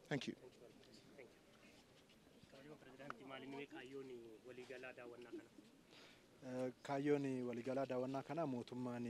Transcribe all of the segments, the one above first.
Thank you. Kaayyoon waliigalaa daawwannaa kana mootummaan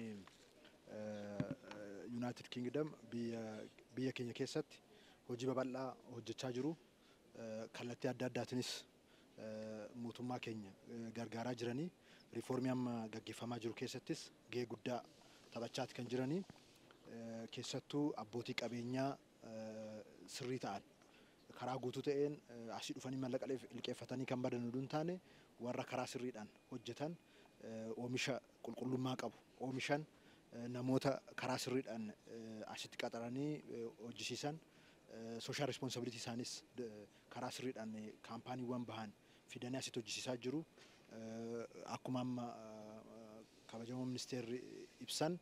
United Kingdom biyya keenya keessatti hojii babal'aa hojjechaa jiru. Kallattii adda addaatiinis mootummaa keenya gargaaraa jiranii riifoormii amma gaggeeffamaa jiru keessattis gahee guddaa taphachaati kan jiranii keessattuu abbootii qabeenyaa sirrii ta'an karaa guutuu ta'een asii dhufanii mallaqa liqeeffatanii kan badan oduu hin taane warra karaa sirriidhaan hojjetan oomisha qulqullummaa qabu oomishan namoota karaa sirriidhaan asitti qaxaranii hojjisiisan social responsibility isaanis karaa sirriidhaan kaampaaniiwwan bahan fidanii asitti hojjisiisaa jiru. Akkuma amma kabajamoo ministeerri ibsan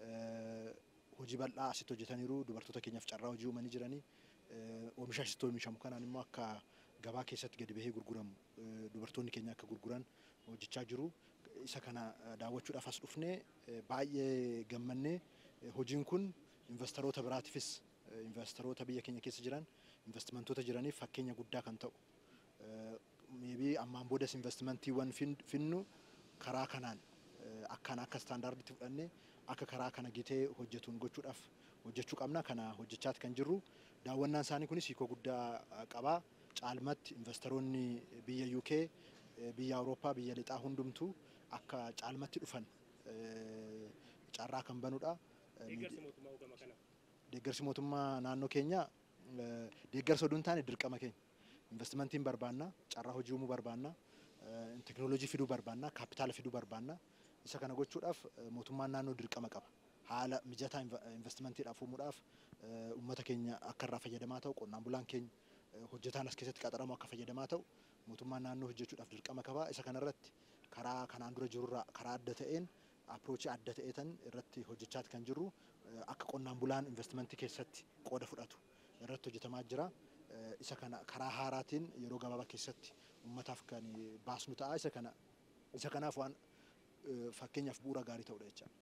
hojii bal'aa asitti hojjetaniiru dubartoota keenyaaf carraa hojii uumanii jiranii oomisha asitti oomishamu kanaan immoo akka gabaa keessatti gadi bahee gurguramu dubartoonni keenya akka gurguran hojjechaa jiru. Isa kana daawwachuudhaaf as dhufnee baay'ee gammannee hojiin kun investoroota biraatiifis investoroota biyya keenya keessa jiran investmentoota jiraniif fakkeenya guddaa kan ta'u maybe ammaan boodas investmentiiwwan finnu karaa kanaan akka standaardiitti fudhannee akka karaa kana gitee hojjetuun gochuudhaaf hojjechuu qabna. Kana hojjechaati kan jirru. Daawwannaan isaanii kunis hiikoo guddaa qaba. Caalmatti investoroonni biyya UK, biyya Awurooppaa, biyya lixaa hundumtuu akka caalmatti dhufan carraa kan banudha. Deeggarsi mootummaa naannoo keenya deeggarsa oduu hin taane dirqama keenya. Investmentiin barbaanna, carraa hojii uumuu barbaanna, teknooloojii fiduu barbaanna, kaapitaala fiduu barbaanna. Isa kana gochuudhaaf mootummaan naannoo dirqama qaba. Haala mijataa investmentiidhaaf uumuudhaaf uummata keenya akka irraa fayyadamaa ta'u qonnaan bulaan keenya hojjetaan as keessatti qaxaramu akka fayyadamaa ta'u mootummaan naannoo hojjechuudhaaf dirqama qaba. Isa kanarratti karaa kanaan dura jirurraa karaa adda ta'een approachii adda ta'eetan irratti hojjechaati kan jirru. Akka qonnaan bulaan investmentii keessatti qooda fudhatu irratti hojjetamaa jira. Isa kana karaa haaraatiin yeroo gabaabaa keessatti uummataaf kan baasnu ta'a. Isa kanaaf waan fakkeenyaaf bu'uura gaarii ta'udha jechuudha.